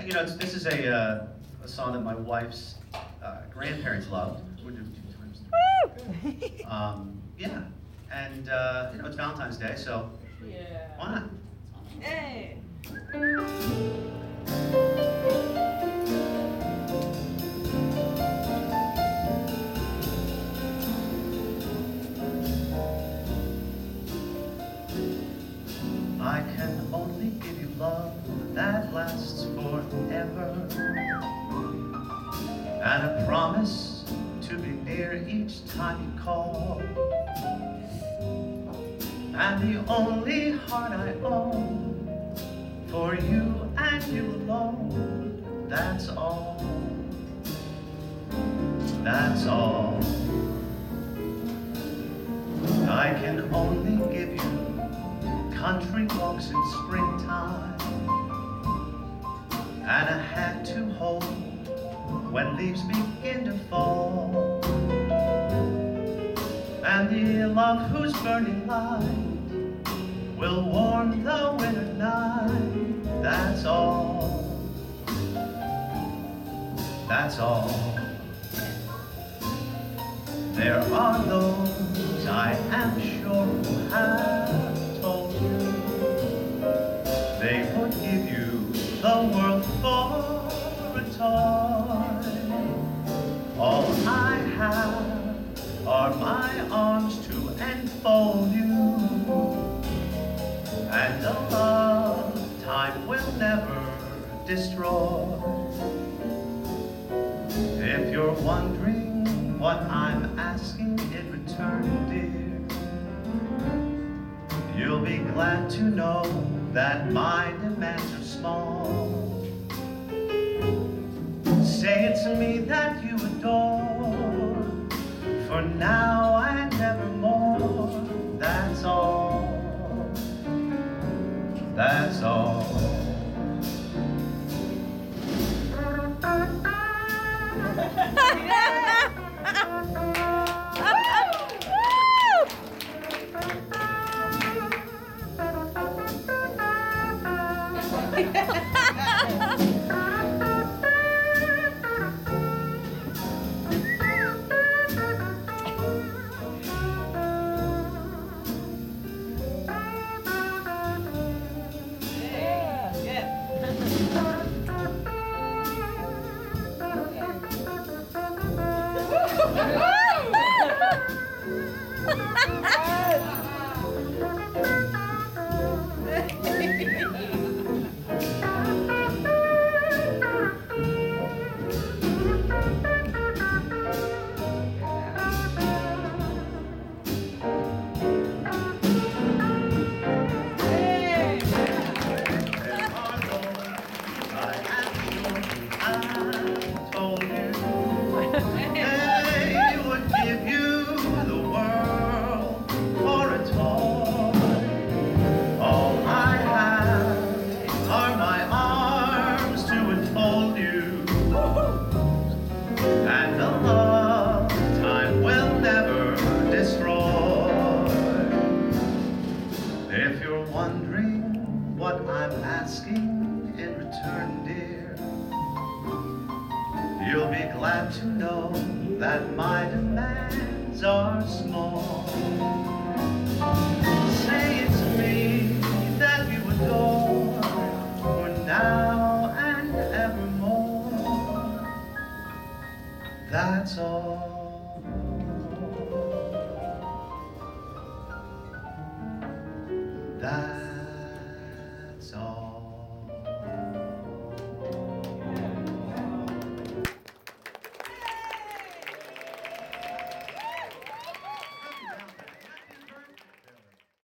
you know, this is a song that my wife's grandparents loved. We'll do 2 times 3. Yeah, and you know, it's Valentine's Day, so yeah. Why not? Hey. I can only give you love that lasts forever, and a promise to be near each time you call. And the only heart I own for you and you alone. That's all. That's all. I can only give you country walks in springtime, and a hand to hold when leaves begin to fall, and the love whose burning light will warm the winter night. That's all. That's all. There are those I am sure who have told you they would give you the world for a toy. All I have are my arms to enfold you, and a love time will never destroy. If you're wondering what I'm asking in return, dear, you'll be glad to know that my demands are small. Say it's me that you adore, for now and evermore. That's all. That's all. You'll be glad to know that my demands are small. Say it's me that you adore, for now and evermore. That's all. That's